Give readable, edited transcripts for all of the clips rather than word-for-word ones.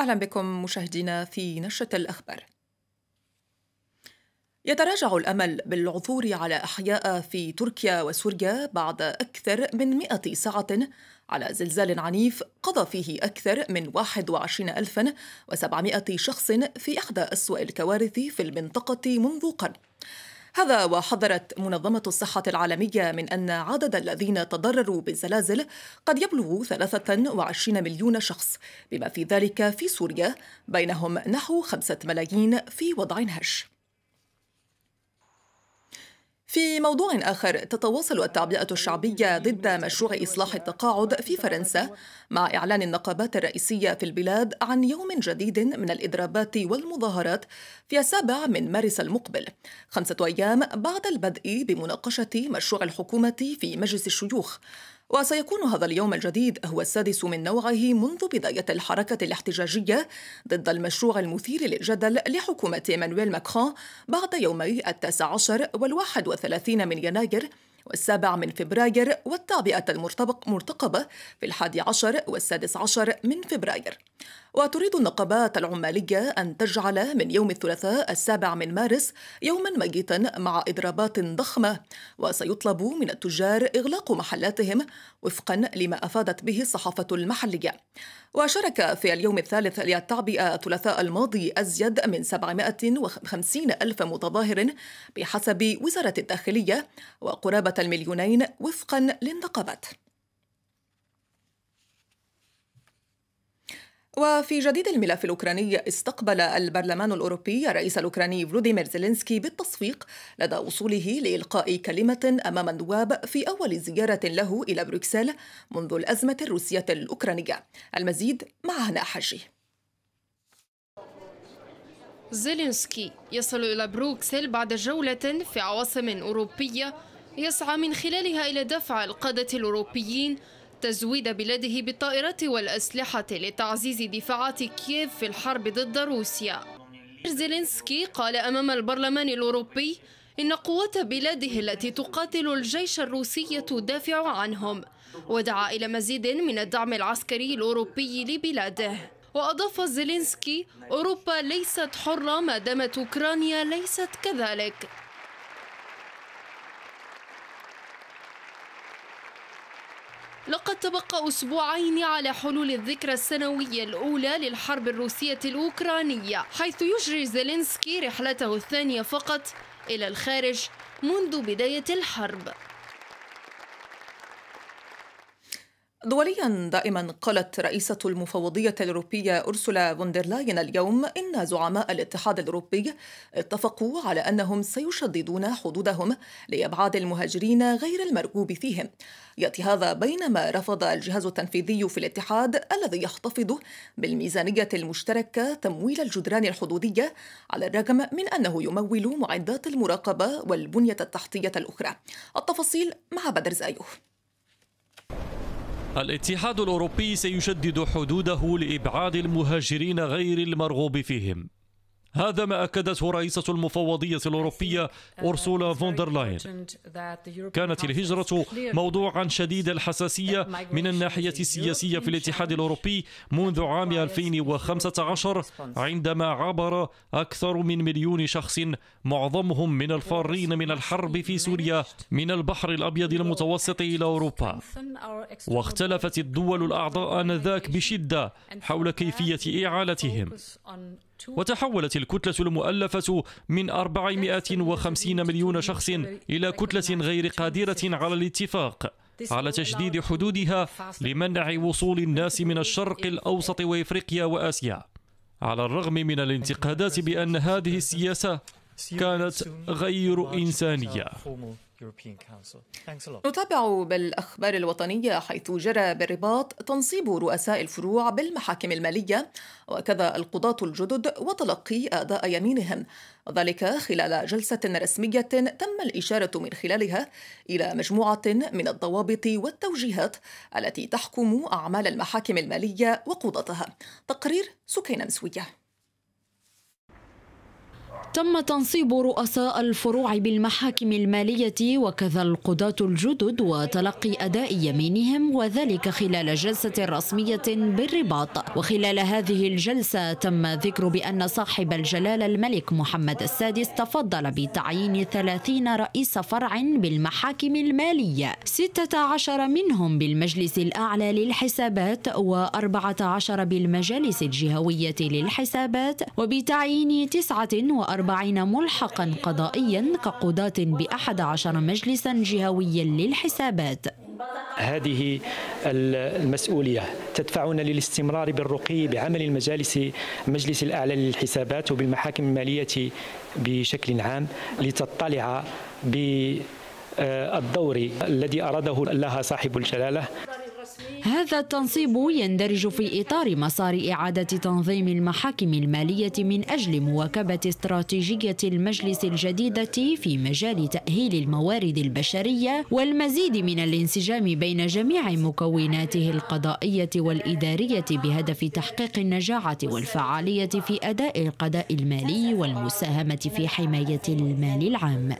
أهلا بكم مشاهدينا في نشرة الأخبار. يتراجع الأمل بالعثور على أحياء في تركيا وسوريا بعد أكثر من 100 ساعة على زلزال عنيف قضى فيه أكثر من 21,700 شخص في إحدى أسوأ الكوارث في المنطقة منذ قرن. هذا وحذرت منظمة الصحة العالمية من أن عدد الذين تضرروا بالزلازل قد يبلغ 23 مليون شخص، بما في ذلك في سوريا بينهم نحو 5 ملايين في وضع هش. في موضوع آخر، تتواصل التعبئة الشعبية ضد مشروع إصلاح التقاعد في فرنسا مع إعلان النقابات الرئيسية في البلاد عن يوم جديد من الإضرابات والمظاهرات في 7 مارس المقبل، 5 أيام بعد البدء بمناقشة مشروع الحكومة في مجلس الشيوخ. وسيكون هذا اليوم الجديد هو السادس من نوعه منذ بداية الحركة الاحتجاجية ضد المشروع المثير للجدل لحكومة إيمانويل ماكرون بعد يومي 19 وال31 من يناير و7 من فبراير، والتعبئة المرتقبة في 11 وال16 من فبراير. وتريد النقابات العمالية أن تجعل من يوم الثلاثاء 7 من مارس يوما ميتا مع إضرابات ضخمة، وسيطلب من التجار إغلاق محلاتهم وفقا لما أفادت به الصحافة المحلية. وشارك في اليوم الثالث للتعبئة الثلاثاء الماضي أزيد من 750 ألف متظاهر بحسب وزارة الداخلية، وقرابة 2,000,000 وفقا للنقابات. وفي جديد الملف الأوكراني، استقبل البرلمان الأوروبي الرئيس الأوكراني فلوديمير زيلينسكي بالتصفيق لدى وصوله لإلقاء كلمة أمام النواب في أول زيارة له إلى بروكسل منذ الأزمة الروسية الأوكرانية. المزيد مع هنا حجي. زيلينسكي يصل إلى بروكسل بعد جولة في عواصم أوروبية يسعى من خلالها إلى دفع القادة الأوروبيين تزويد بلاده بالطائرات والأسلحة لتعزيز دفاعات كييف في الحرب ضد روسيا. زيلينسكي قال أمام البرلمان الأوروبي إن قوات بلاده التي تقاتل الجيش الروسي تدافع عنهم، ودعا إلى مزيد من الدعم العسكري الأوروبي لبلاده. وأضاف زيلينسكي: أوروبا ليست حرة ما دامت أوكرانيا ليست كذلك. لقد تبقى أسبوعين على حلول الذكرى السنوية الأولى للحرب الروسية الأوكرانية، حيث يجري زيلينسكي رحلته الثانية فقط إلى الخارج منذ بداية الحرب. دوليا دائما، قالت رئيسة المفوضية الأوروبية أرسولا فوندرلاين اليوم إن زعماء الاتحاد الأوروبي اتفقوا على أنهم سيشددون حدودهم لإبعاد المهاجرين غير المرغوب فيهم. يأتي هذا بينما رفض الجهاز التنفيذي في الاتحاد الذي يحتفظ بالميزانية المشتركة تمويل الجدران الحدودية، على الرغم من أنه يمول معدات المراقبة والبنية التحتية الأخرى. التفاصيل مع بدر زايوف. الاتحاد الأوروبي سيشدد حدوده لإبعاد المهاجرين غير المرغوب فيهم. هذا ما أكدته رئيسة المفوضية الأوروبية أرسولا فوندرلاين. كانت الهجرة موضوعا شديد الحساسية من الناحية السياسية في الاتحاد الأوروبي منذ عام 2015، عندما عبر أكثر من 1,000,000 شخص، معظمهم من الفارين من الحرب في سوريا، من البحر الأبيض المتوسط إلى أوروبا. واختلفت الدول الأعضاء آنذاك بشدة حول كيفية إعالتهم، وتحولت الكتلة المؤلفة من 450 مليون شخص إلى كتلة غير قادرة على الاتفاق على تشديد حدودها لمنع وصول الناس من الشرق الأوسط وإفريقيا وآسيا، على الرغم من الانتقادات بأن هذه السياسة كانت غير إنسانية. نتابع بالأخبار الوطنية، حيث جرى بالرباط تنصيب رؤساء الفروع بالمحاكم المالية وكذا القضاة الجدد وتلقي أداء يمينهم، وذلك خلال جلسة رسمية تم الإشارة من خلالها إلى مجموعة من الضوابط والتوجيهات التي تحكم أعمال المحاكم المالية وقضاتها. تقرير سكينة مسوية. تم تنصيب رؤساء الفروع بالمحاكم المالية وكذا القضاة الجدد وتلقي أداء يمينهم، وذلك خلال جلسة رسمية بالرباط. وخلال هذه الجلسة تم ذكر بأن صاحب الجلالة الملك محمد السادس تفضل بتعيين 30 رئيس فرع بالمحاكم المالية، 16 منهم بالمجلس الأعلى للحسابات و14 بالمجالس الجهوية للحسابات، وبتعيين 49 ملحقا قضائيا كقضاة ب11 مجلسا جهويا للحسابات. هذه المسؤولية تدفعنا للاستمرار بالرقي بعمل المجلس الأعلى للحسابات وبالمحاكم المالية بشكل عام لتطلع بالدور الذي أراده لها صاحب الجلالة. هذا التنصيب يندرج في إطار مسار إعادة تنظيم المحاكم المالية من أجل مواكبة استراتيجية المجلس الجديدة في مجال تأهيل الموارد البشرية والمزيد من الانسجام بين جميع مكوناته القضائية والإدارية بهدف تحقيق النجاعة والفعالية في أداء القضاء المالي والمساهمة في حماية المال العام.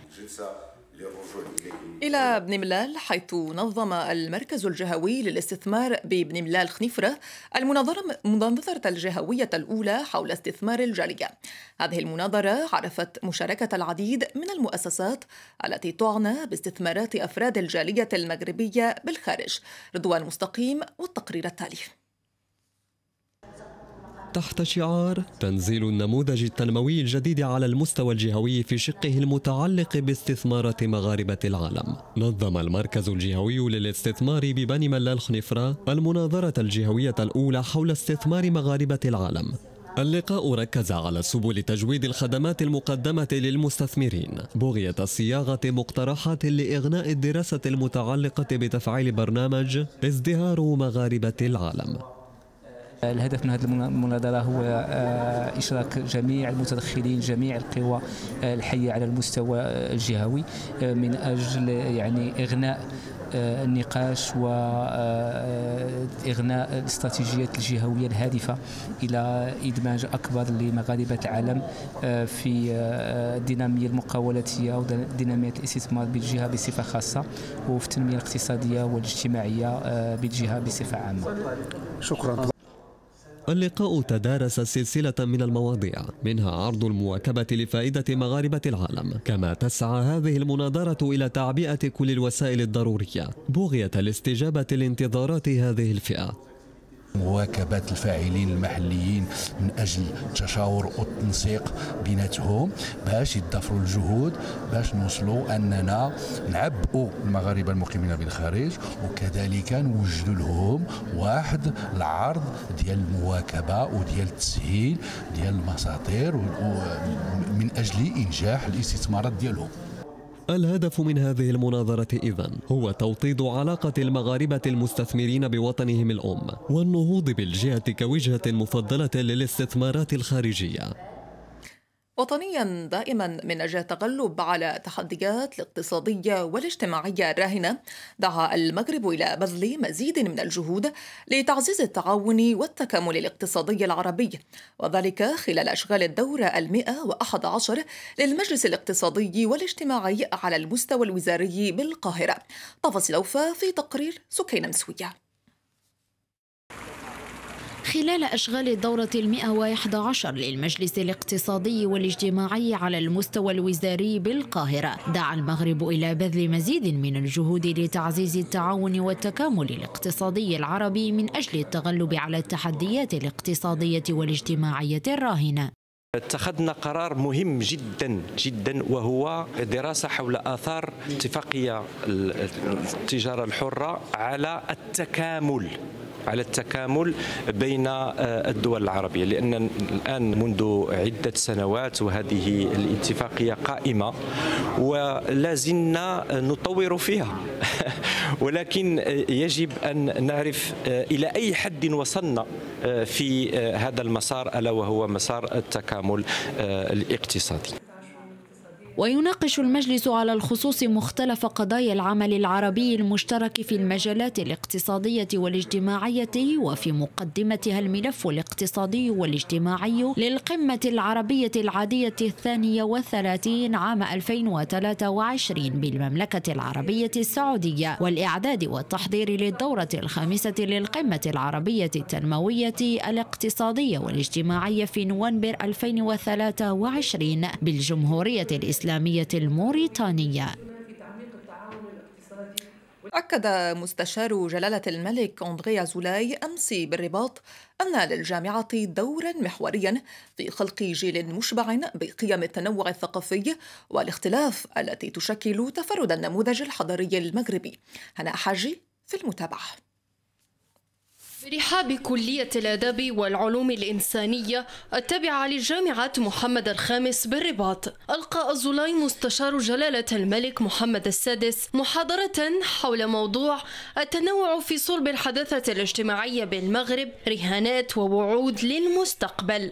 إلى بن ملال، حيث نظم المركز الجهوي للاستثمار ببن ملال خنيفرة المناظرة الجهوية الأولى حول استثمار الجالية. هذه المناظرة عرفت مشاركة العديد من المؤسسات التي تعنى باستثمارات أفراد الجالية المغربية بالخارج. رضوان مستقيم والتقرير التالي. تحت شعار تنزيل النموذج التنموي الجديد على المستوى الجهوي في شقه المتعلق باستثمارات مغاربة العالم، نظم المركز الجهوي للاستثمار ببني ملال خنيفرة المناظرة الجهوية الأولى حول استثمار مغاربة العالم. اللقاء ركز على سبل تجويد الخدمات المقدمة للمستثمرين بغية صياغة مقترحات لإغناء الدراسة المتعلقة بتفعيل برنامج ازدهار مغاربة العالم. الهدف من هذه المناظرة هو إشراك جميع المتدخلين، جميع القوى الحية على المستوى الجهوي من أجل إغناء النقاش وإغناء الاستراتيجيات الجهوية الهادفة إلى إدماج أكبر لمغاربة العالم في الدينامية المقاولاتية ودينامية الاستثمار بالجهة بصفة خاصة، وفي التنمية الاقتصادية والاجتماعية بالجهة بصفة عامة. شكرا. اللقاء تدارس سلسلة من المواضيع، منها عرض المواكبة لفائدة مغاربة العالم، كما تسعى هذه المناظرة إلى تعبئة كل الوسائل الضرورية بغية الاستجابة لانتظارات هذه الفئة. مواكبة الفاعلين المحليين من أجل التشاور والتنسيق بيناتهم باش يضافروا الجهود باش نوصلوا أننا نعبئوا المغاربة المقيمين بالخارج، وكذلك نوجدوا لهم واحد العرض ديال المواكبة وديال التسهيل ديال المساطير من أجل إنجاح الاستثمارات ديالهم. الهدف من هذه المناظرة إذن هو توطيد علاقة المغاربة المستثمرين بوطنهم الأم والنهوض بالجهة كوجهة مفضلة للاستثمارات الخارجية. وطنيا دائما من أجل التغلب على التحديات الاقتصادية والاجتماعية الراهنة، دعا المغرب إلى بذل مزيد من الجهود لتعزيز التعاون والتكامل الاقتصادي العربي، وذلك خلال أشغال الدورة 111 للمجلس الاقتصادي والاجتماعي على المستوى الوزاري بالقاهرة. تفاصيل أوفى في تقرير سكينة مسوية. خلال أشغال الدورة 111 للمجلس الاقتصادي والاجتماعي على المستوى الوزاري بالقاهرة، دعا المغرب إلى بذل مزيد من الجهود لتعزيز التعاون والتكامل الاقتصادي العربي من أجل التغلب على التحديات الاقتصادية والاجتماعية الراهنة. اتخذنا قرار مهم جدا جدا، وهو دراسة حول آثار اتفاقية التجارة الحرة على التكامل بين الدول العربية، لأن الآن منذ عدة سنوات وهذه الاتفاقية قائمة ولا زلنا نطور فيها ولكن يجب أن نعرف إلى أي حد وصلنا في هذا المسار، ألا وهو مسار التكامل الاقتصادي. ويناقش المجلس على الخصوص مختلف قضايا العمل العربي المشترك في المجالات الاقتصادية والاجتماعية، وفي مقدمتها الملف الاقتصادي والاجتماعي للقمة العربية العادية 32 عام 2023 بالمملكة العربية السعودية، والإعداد والتحضير للدورة الخامسة للقمة العربية التنموية الاقتصادية والاجتماعية في نوفمبر 2023 بالجمهورية الإسلامية الموريتانية. أكد مستشار جلالة الملك أندري أزولاي أمس بالرباط أن للجامعة دورا محوريا في خلق جيل مشبع بقيم التنوع الثقافي والاختلاف التي تشكل تفرد النموذج الحضاري المغربي. هناء حاجي في المتابعة. برحاب كلية الآداب والعلوم الإنسانية التابعة لجامعة محمد الخامس بالرباط، ألقى أزولاي مستشار جلالة الملك محمد السادس محاضرة حول موضوع التنوع في صلب الحداثة الاجتماعية بالمغرب، رهانات ووعود للمستقبل.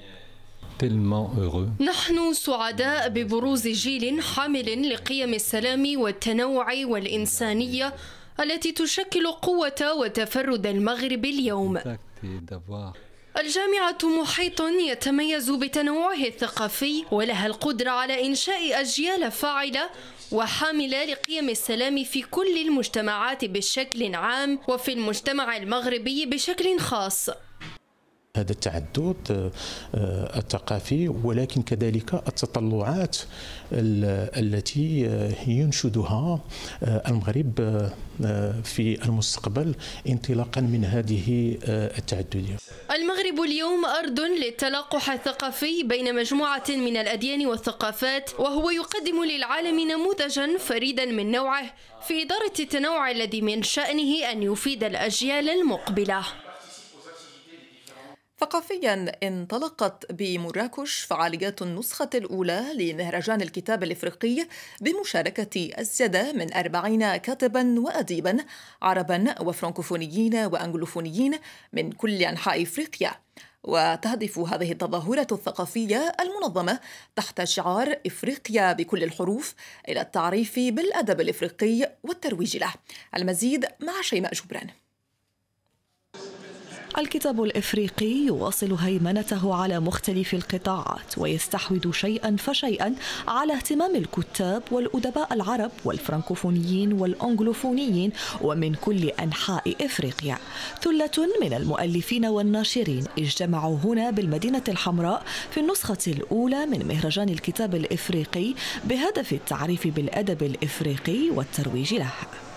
نحن سعداء ببروز جيل حامل لقيم السلام والتنوع والإنسانية التي تشكل قوة وتفرد المغرب اليوم. الجامعة محيط يتميز بتنوعه الثقافي، ولها القدرة على إنشاء أجيال فاعلة وحاملة لقيم السلام في كل المجتمعات بشكل عام وفي المجتمع المغربي بشكل خاص. هذا التعدد الثقافي، ولكن كذلك التطلعات التي ينشدها المغرب في المستقبل انطلاقا من هذه التعددية. المغرب اليوم أرض للتلاقح الثقافي بين مجموعة من الأديان والثقافات، وهو يقدم للعالم نموذجا فريدا من نوعه في إدارة التنوع الذي من شأنه أن يفيد الأجيال المقبلة. ثقافيا انطلقت بمراكش فعاليات النسخة الأولى لمهرجان الكتاب الإفريقي بمشاركة أزيد من 40 كاتبا وأديبا عربا وفرنكوفونيين وأنجلوفونيين من كل أنحاء إفريقيا. وتهدف هذه التظاهرة الثقافية المنظمة تحت شعار إفريقيا بكل الحروف إلى التعريف بالأدب الإفريقي والترويج له. المزيد مع شيماء جبران. الكتاب الإفريقي يواصل هيمنته على مختلف القطاعات، ويستحوذ شيئا فشيئا على اهتمام الكتاب والأدباء العرب والفرنكوفونيين والأنجلوفونيين ومن كل أنحاء إفريقيا. ثلة من المؤلفين والناشرين اجتمعوا هنا بالمدينة الحمراء في النسخة الأولى من مهرجان الكتاب الإفريقي بهدف التعريف بالأدب الإفريقي والترويج له.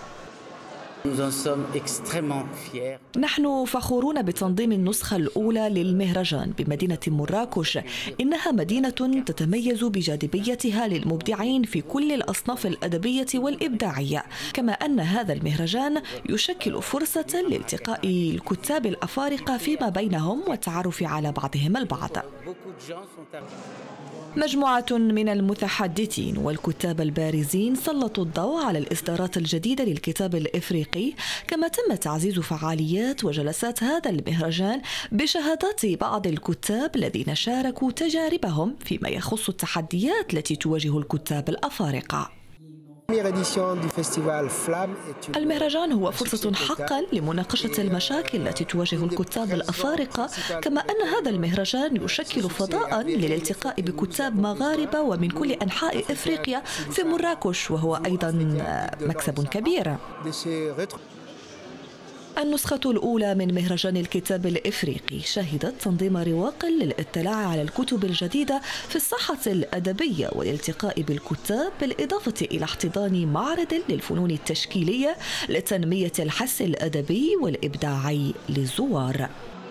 نحن فخورون بتنظيم النسخة الأولى للمهرجان بمدينة مراكش. إنها مدينة تتميز بجاذبيتها للمبدعين في كل الأصناف الأدبية والإبداعية، كما أن هذا المهرجان يشكل فرصة لالتقاء الكتاب الأفارقة فيما بينهم والتعرف على بعضهم البعض. مجموعة من المتحدثين والكتاب البارزين سلطوا الضوء على الإصدارات الجديدة للكتاب الإفريقي، كما تم تعزيز فعاليات وجلسات هذا المهرجان بشهادات بعض الكتاب الذين شاركوا تجاربهم فيما يخص التحديات التي تواجه الكتاب الأفارقة. المهرجان هو فرصة حقا لمناقشة المشاكل التي تواجه الكتاب الأفارقة، كما أن هذا المهرجان يشكل فضاء للالتقاء بكتاب مغاربة ومن كل أنحاء إفريقيا في مراكش، وهو أيضا مكسب كبير. النسخة الأولى من مهرجان الكتاب الإفريقي شهدت تنظيم رواق للاطلاع على الكتب الجديدة في الساحة الأدبية والالتقاء بالكتاب، بالإضافة إلى احتضان معرض للفنون التشكيلية لتنمية الحس الأدبي والإبداعي للزوار.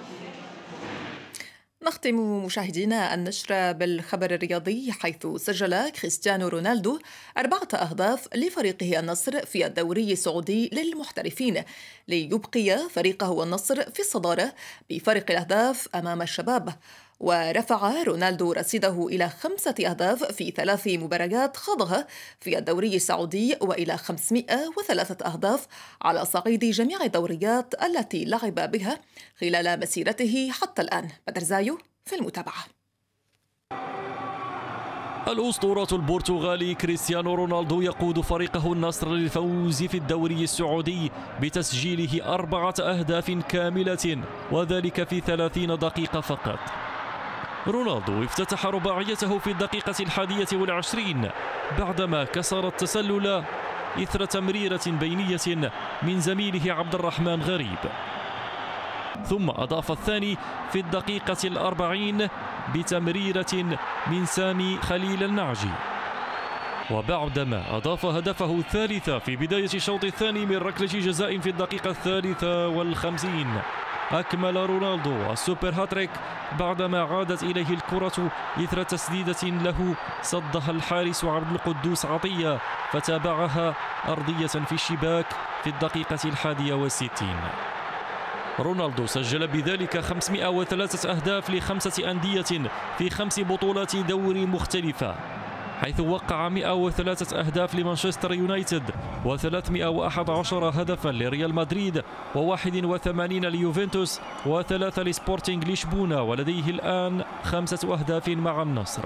نختم مشاهدينا النشرة بالخبر الرياضي، حيث سجل كريستيانو رونالدو 4 أهداف لفريقه النصر في الدوري السعودي للمحترفين ليبقي فريقه النصر في الصدارة بفارق الأهداف أمام الشباب. ورفع رونالدو رصيده إلى 5 أهداف في 3 مباريات خاضها في الدوري السعودي، وإلى 503 أهداف على صعيد جميع الدوريات التي لعب بها خلال مسيرته حتى الآن. بدر زايو في المتابعة. الأسطورة البرتغالي كريستيانو رونالدو يقود فريقه النصر للفوز في الدوري السعودي بتسجيله 4 أهداف كاملة، وذلك في 30 دقيقة فقط. رونالدو افتتح رباعيته في الدقيقة 21 بعدما كسر التسلل إثر تمريرة بينية من زميله عبد الرحمن غريب، ثم أضاف الثاني في الدقيقة 40 بتمريرة من سامي خليل النعجي، وبعدما أضاف هدفه الثالث في بداية الشوط الثاني من ركلة جزاء في الدقيقة 53 أكمل رونالدو السوبر هاتريك بعدما عادت إليه الكرة إثر تسديدة له صدها الحارس عبد القدوس عطية فتابعها أرضية في الشباك في الدقيقة 61. رونالدو سجل بذلك 503 أهداف ل5 أندية في 5 بطولات دوري مختلفة، حيث وقع 103 أهداف لمانشستر يونايتد و311 هدفا لريال مدريد و81 ليوفنتوس و3 لسبورتينغ لشبونة، ولديه الآن 5 أهداف مع النصر.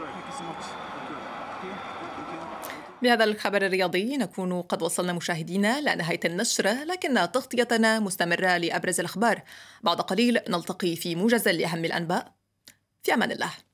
بهذا الخبر الرياضي نكون قد وصلنا مشاهدينا لنهاية النشرة، لكن تغطيتنا مستمرة لأبرز الأخبار. بعد قليل نلتقي في موجز لأهم الأنباء. في أمان الله.